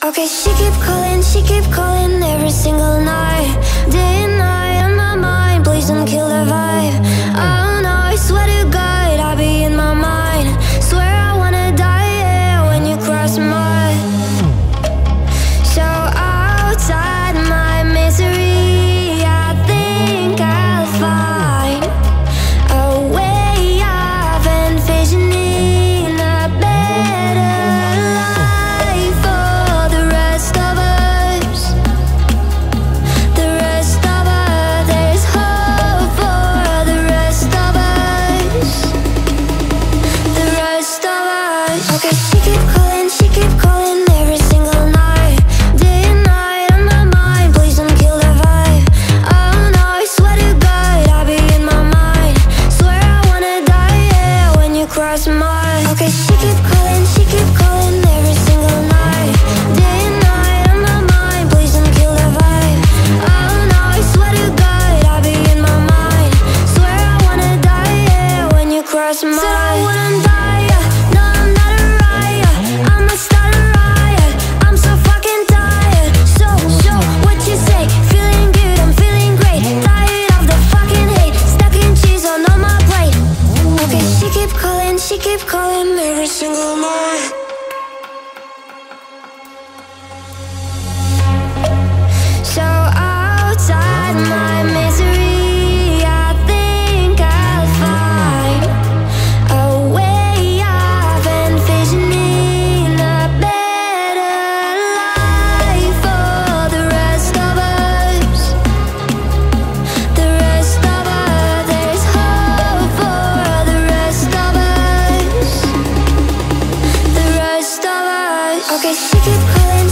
Okay, she keep calling every single night, day and night on my mind. Please don't kill the vibe. Oh no, I swear to God, I'll be in my mind. Swear I wanna die, yeah, when you cross my. So outside my misery, I think I'll find a way of envisioning a better life for the rest of us. The rest of us, there's hope for the rest of us. The rest of us. Okay, she keep calling every single night, day and night on my mind. Please don't kill the vibe. Oh no, I swear to God, I'll be in my mind. Swear I wanna die, yeah, when you cross mine. Okay, she keep calling every single night, day and night on my mind. Please don't kill the vibe. Oh no, I swear to God, I'll be in my mind. Swear I wanna die, yeah, when you cross mine. Said I wouldn't die, yeah. No, I'm not a riot. I'ma start a riot. I'm so fucking tired. So, what you say? Feeling good, I'm feeling great. Tired of the fucking hate. Stuck in cheese on my plate. Okay, she keep calling every single night. So outside my misery, I think I'll find a way of envisioning a better life for the rest of us. The rest of us, there's hope for the rest of us. The rest of us. Okay, she keep calling